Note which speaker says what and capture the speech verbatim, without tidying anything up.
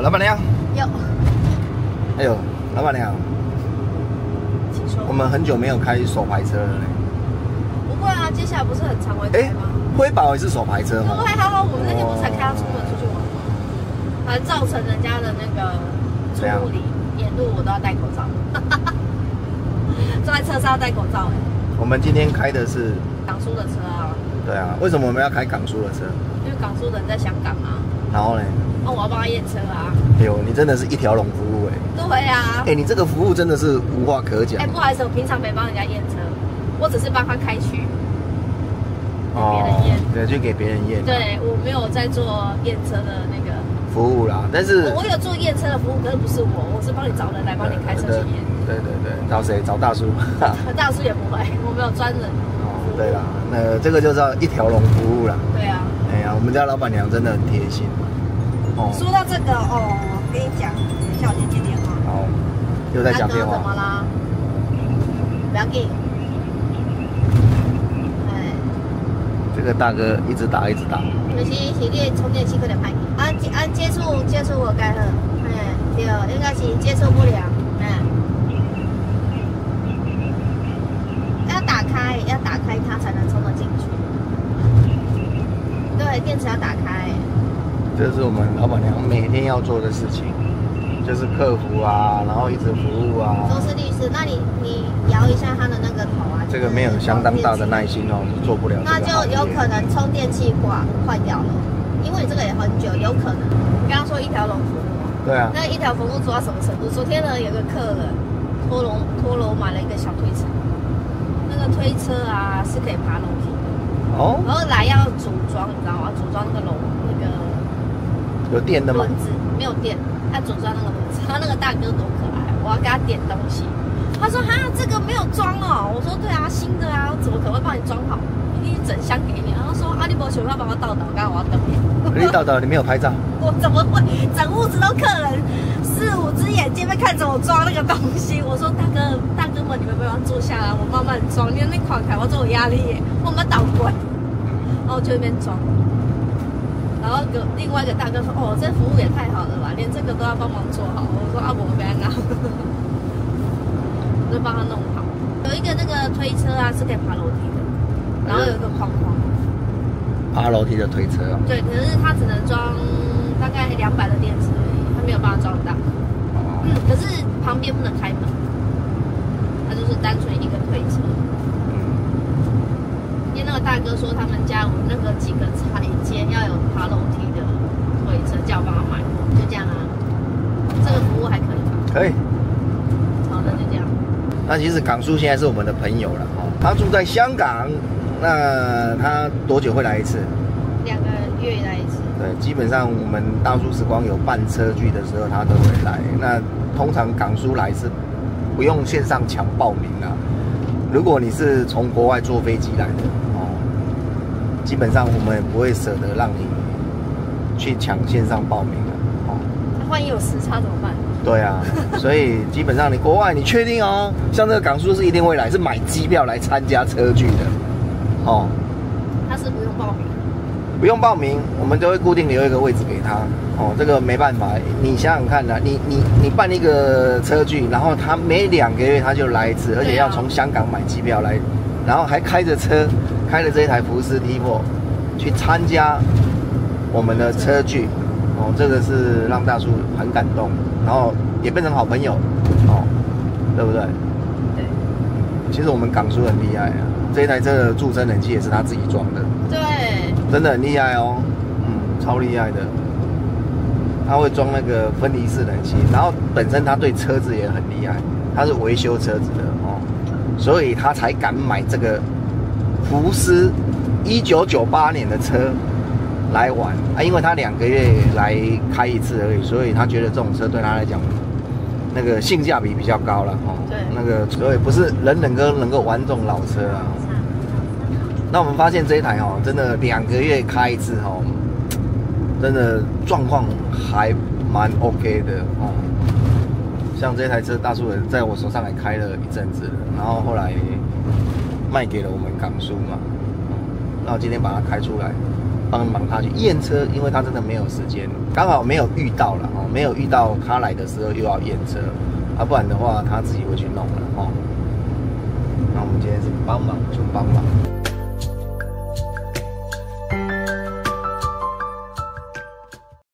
Speaker 1: 老板娘。
Speaker 2: 有。
Speaker 1: 哎呦，老板娘，
Speaker 2: 请说。
Speaker 1: 我们很久没有开手排车了嘞。
Speaker 2: 不会啊，接下来不是很常会开吗？
Speaker 1: 辉宝也是手排车
Speaker 2: 哈。对，还好，我们那天不是才开他出门出去玩吗？还造成人家的那个出入里沿路我都要戴口罩。坐在车上要戴口罩哎。
Speaker 1: 我们今天开的是
Speaker 2: 港叔的车啊。对
Speaker 1: 啊，为什么我们要开港叔的车？
Speaker 2: 因为港叔人在香港啊。
Speaker 1: 然后呢？
Speaker 2: 那、哦、我要帮他验车啊。
Speaker 1: 哎呦，你真的是一条龙服务哎。
Speaker 2: 对啊。
Speaker 1: 哎，你这个服务真的是无话可讲。
Speaker 2: 哎，不好意思，我平常没帮人家验车，我只是帮他开区，给别人验。
Speaker 1: 对，就给别人验。
Speaker 2: 对，我没有在做验车的那个
Speaker 1: 服务啦，但是
Speaker 2: 我有做验车的服务，可是不是我，我是帮你找人来帮你开车去验。
Speaker 1: 对对对，找谁？找大叔。
Speaker 2: 大叔也不会，我没有专人。
Speaker 1: 哦，对啦，那这个就叫一条龙服务啦。
Speaker 2: 对啊。
Speaker 1: 哎呀，我们家老板娘真的很贴心。
Speaker 2: 哦。说到这个哦，我跟你讲，等一下我先接电话。
Speaker 1: 好。又在讲电话。
Speaker 2: 怎么啦？不要紧。哎。
Speaker 1: 这个大哥一直打一直打。
Speaker 2: 就是是你充电器可能歹去，按按接触接触我该好，哎，对，应该是接触不良，嗯。要打开，要打开它才能充得进去。对，电池要打开。
Speaker 1: 这是我们老板娘每天要做的事情，就是客服啊，然后一直服务啊。
Speaker 2: 都是律师，那你你摇一下它的那个头啊。
Speaker 1: 这个没有相当大的耐心哦，是做不了。
Speaker 2: 那就有可能充电器坏坏掉了，因为这个也很久，有可能。刚刚说一条龙服务。
Speaker 1: 对啊。
Speaker 2: 那一条服务做到什么程度？昨天呢，有个客人拖楼拖楼买了一个小推车，那个推车啊是可以爬楼梯的。哦。然后来要组装，你知道吗？组装那个楼那个。
Speaker 1: 有电的吗？
Speaker 2: 轮子没有电，要组装那个轮子。他那个大哥多可爱，我要给他点东西。他说：“哈，这个没有装哦。”我说：“对啊，新的啊，我怎么可能会帮你装好？一整箱给你。”然后说：“啊，你没有想要帮我倒倒，刚刚我要等你。”
Speaker 1: 你倒倒，你没有拍照？
Speaker 2: 我怎么会？整屋子都客人，四五只眼睛在看着我装那个东西。我说：“大哥，大哥们，你们不要坐下来，我慢慢装。你那款开，我这有压力耶，我们倒滚。”然后我就一边装。然后有另外一个大哥说：“哦，这服务也太好了吧，连这个都要帮忙做好。”我说：“啊，我不要拿。”就帮他弄好，有一个那个推车啊，是可以爬楼梯的，然后有一个框框。
Speaker 1: 爬楼梯的推车啊？
Speaker 2: 对，可是它只能装大概两百的电池而已，它没有办法装大。哦。嗯，可是旁边不能开门，它就是单纯一个推车。嗯。因为那个大哥说他们家有那个几个台阶要有爬楼梯的推车，叫我帮他买，就这样啊。这个服务还可以吧？
Speaker 1: 可以。
Speaker 2: 好的，就这样。
Speaker 1: 那其实港叔现在是我们的朋友了哦，他住在香港，那他多久会来一次？
Speaker 2: 两个月来一次。
Speaker 1: 对，基本上我们大叔时光有办车聚的时候，他都会来。那通常港叔来是不用线上抢报名啊。如果你是从国外坐飞机来的哦，基本上我们也不会舍得让你去抢线上报名的哦。
Speaker 2: 那万一有时差怎么办？
Speaker 1: 对啊，所以基本上你国外你确定哦，像这个港叔是一定会来，是买机票来参加车聚的，哦。
Speaker 2: 他是不用报名，
Speaker 1: 不用报名，我们都会固定留一个位置给他，哦，这个没办法，你想想看啊，你你你办一个车聚，然后他每两个月他就来一次，而且要从香港买机票来，然后还开着车，开着这一台福斯 T 四去参加我们的车聚。哦，这个是让大叔很感动，然后也变成好朋友，哦，对不对？
Speaker 2: 对。
Speaker 1: 其实我们港叔很厉害啊，这一台车的助升冷气也是他自己装的。
Speaker 2: 对。
Speaker 1: 真的很厉害哦，嗯，超厉害的。他会装那个分离式冷气，然后本身他对车子也很厉害，他是维修车子的哦，所以他才敢买这个福斯一九九八年的车。来玩啊，因为他两个月来开一次而已，所以他觉得这种车对他来讲，那个性价比比较高了哦。对。那个所以不是人人都能够玩这种老车啊。那我们发现这一台哦，真的两个月开一次哦，真的状况还蛮 OK 的哦。像这台车，大叔人在我手上也开了一阵子了，然后后来卖给了我们港叔嘛，然后今天把它开出来。 帮忙他去验车，因为他真的没有时间，刚好没有遇到了哦，没有遇到他来的时候又要验车，啊，不然的话他自己会去弄了哦。那我们今天是帮忙就帮忙。